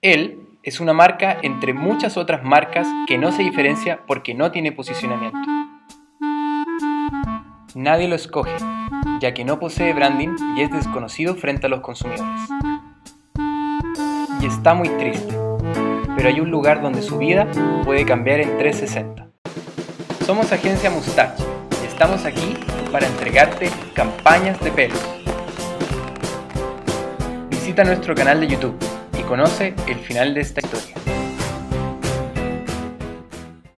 Él es una marca entre muchas otras marcas que no se diferencia porque no tiene posicionamiento. Nadie lo escoge, ya que no posee branding y es desconocido frente a los consumidores. Y está muy triste, pero hay un lugar donde su vida puede cambiar en 360. Somos Agencia Mustache y estamos aquí para entregarte campañas de pelos. Visita nuestro canal de YouTube y conoce el final de esta historia.